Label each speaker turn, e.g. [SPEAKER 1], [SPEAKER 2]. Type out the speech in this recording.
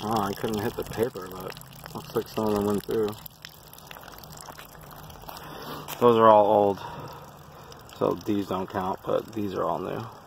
[SPEAKER 1] Oh, I couldn't hit the paper, but looks like some of them went through. Those are all old, so these don't count, but these are all new.